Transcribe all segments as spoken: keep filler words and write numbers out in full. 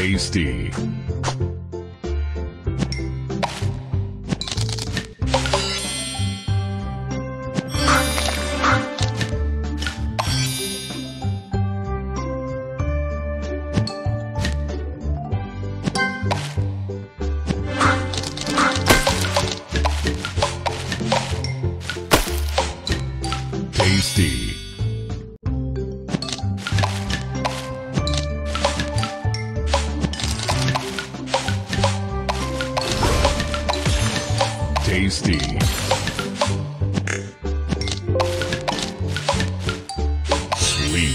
Tasty. Tasty. Tasty. Sweet.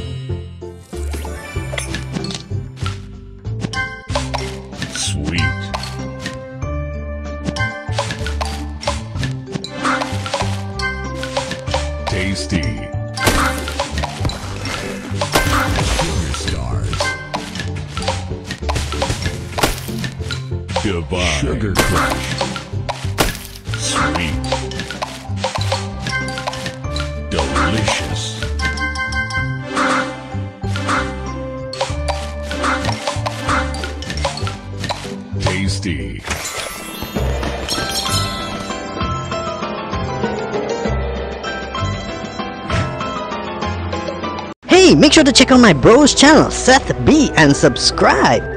Sweet. Tasty. Sugar stars. Divine. Sugar crush. Sweet. Delicious. Tasty. Hey, make sure to check out my bro's channel, Seth B, and subscribe.